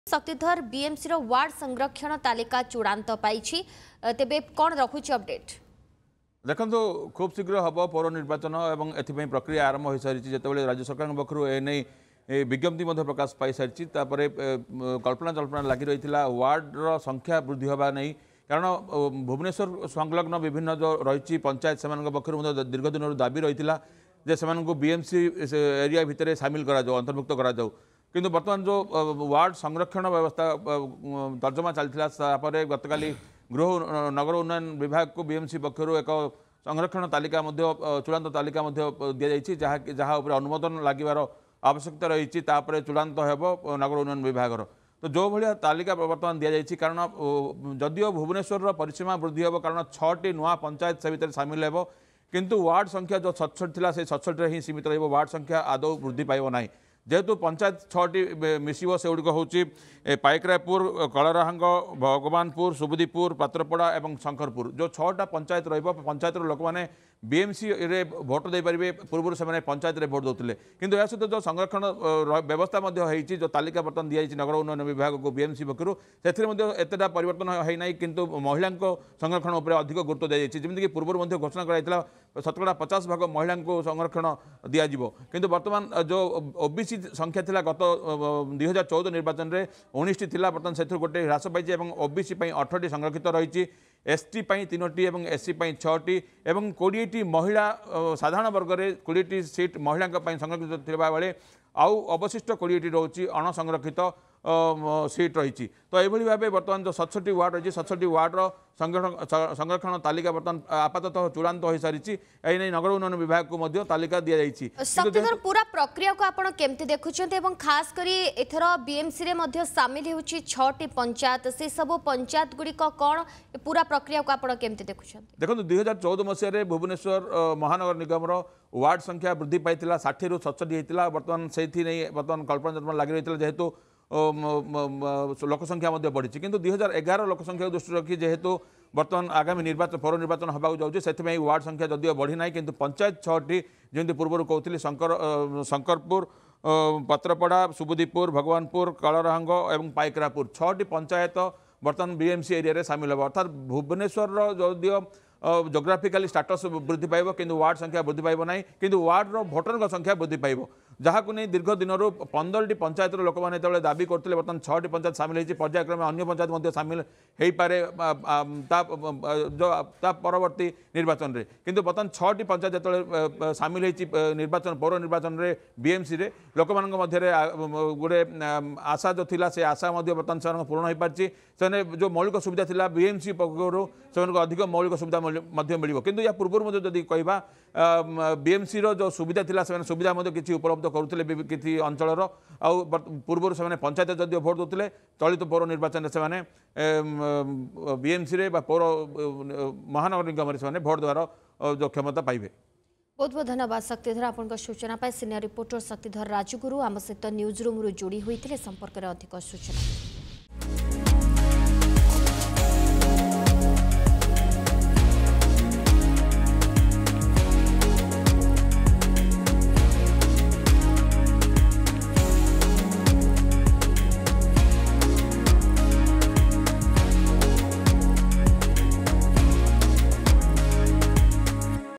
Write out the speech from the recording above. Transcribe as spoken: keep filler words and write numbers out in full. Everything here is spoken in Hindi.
शक्तिधर बीएमसी रो वार्ड संरक्षण तालिका चूड़ांत पाइछि तेबे कोन रखुछि अपडेट देखो खूब शीघ्र हम पौर निर्वाचन और एथपाई प्रक्रिया आरंभ हो सारी जिते राज्य सरकार पक्षर एने विज्ञप्ति प्रकाश पाई सारी कल्पना जल्पना लगी रही वार्डर संख्या वृद्धि होगा नहीं कारण भुवनेश्वर संलग्न विभिन्न जो रही पंचायत से पक्ष दीर्घ दिन दाबी रही है से बीएमसी एरिया भितर सामिल करा अंतर्भुक्त करा किंतु बर्तमान जो वार्ड संरक्षण व्यवस्था तर्जमा चलता गतकाली गृह नगर उन्नयन विभाग को बीएमसी पक्षर एक संरक्षण तालिका चूड़ांत तालिका दि जाइए जहाँ जहाँ अनुमोदन लगिबार आवश्यकता रही चूड़ांत हो नगर उन्नयन विभाग तो जो भाया तालिका बर्तमान दि जाइए कारण जदिओ भुवनेश्वर परिसीमा वृद्धि हो कारण छटी नुआ पंचायत से भितर सामिल हो किंतु वार्ड संख्या जो सतसठ थी से सतसठ ही सीमित रही वार्ड संख्या आदौ वृद्धि पाइब ना जेहेतु पंचायत छटी मिसिव से गुड़िक हूँ पाइकरापुर कलराहांग भगवानपुर सुबुदीपुर पात्रपड़ा और शंकरपुर जो छटा पंचायत पंचायत लोक मैंने बीएमसी रे भोट दे पारे पूर्व से पंचायत रे भोट दौले किंतु या सहित जो संरक्षण व्यवस्था होती जो तालिका बर्तमान दी जाइए नगर उन्नयन विभाग को बीएमसी पक्षर से एतटा परिवर्तन होना किंतु महिला संरक्षण उपर अधिक गुरुत्व दी जाइए जमीक पूर्व घोषणा कराइला शतकड़ा पचास भाग महिला को संरक्षण दिज्व किंतु बर्तमान जो ओबीसी संख्या थिला गत दुई हजार चौदह निर्वाचन में उन्नीस टी बर्तमान से गोटे ह्रास पाई ओबीसी अठटी संरक्षित रही एसटी तीनोटी और एससी छटी और कोड़े महिला साधारण वर्ग में कोड़े सीट महिला संरक्षित थिबा बेले आउ अवशिष्ट कोड़े रोचे अणसंरक्षित सीट रही तो यह भाव बर्तमान जो सतसठी वार्ड रही सतसठी वार्डर संरक्षण तालिका बर्तमान आपाततः चूड़ांत हो सारी नगर उन्नयन विभाग को तालिका दि जाइए पूरा प्रक्रिया को आपड़ केमती देखुंत खास करी एथर बीएमसी रे मध्य सामिल होछि छटी पंचायत से सब पंचायत गुड़िक कौन पूरा प्रक्रिया को आपड़ केमती देखुंत देखो दुई हजार चौदह मसीह भुवनेश्वर महानगर निगम वार्ड संख्या वृद्धि पाई षाठी रु सतसठी होता बर्तमान से बर्तमान कल्पना जल्पना लगी रही जेहेतु लोक संख्या बढ़ी किंतु दुई हजार एगार लोक संख्या दृष्टि रखी जेहेतु बर्तमान आगामी निर्वाचन पौर निर्वाचन होगा जाऊँगी से वार्ड संख्या जदिव बढ़ी ना कि पंचायत छटी जमी पूर्व कहती शंकर शंकरपुर पात्रपड़ा सुबुदीपुर भगवानपुर कलराहांग और पाइकरापुर छटी पंचायत बर्तमान बीएमसी एरिया सामिल हो अर्थात भुवनेश्वर जदिव जोग्राफिकाली स्टाटस वृद्धि पाइब किंतु वार्ड संख्या वृद्धि पाइब ना किंतु वार्डर भोटर संख्या वृद्धि पाइब जहाँ को नहीं दीर्घ दिन पंद्रह पंचायत लोक मैंने जो दाबी करते बर्तमान छटी पंचायत सामिल होती पर्यायक्रमे अन्य पंचायत सामिल हो पारे जो परवर्ती निर्वाचन में किंतु बर्तमान छटी पंचायत जो सामिल होती निर्वाचन पौर निर्वाचन में बीएमसी रे लोक मध्य गोटे आशा जो थिला से आशा बर्तमान से पूर्ण हो पार्टी से जो मौलिक सुविधा थिला बीएमसी पक्षर से अधिक मौलिक सुविधा मिल किंतु या पूर्व जदि कहवा बीएमसी रो जो सुविधा थिला से सुविधा किसी उपलब्ध करुले किसी अंचल पूर्व से पंचायत जदि भोट दौले चलित पौर निर्वाचन से बीएमसी रे पौर महानगर निगम से भोट देवार जो क्षमता पाइबे। बहुत बहुत धन्यवाद शक्तिधर आपन सूचना पाई सीनियर रिपोर्टर शक्तिधर राजगुरु आम सहित न्यूज रूम जोड़ी होते संपर्क में अधिक सूचना।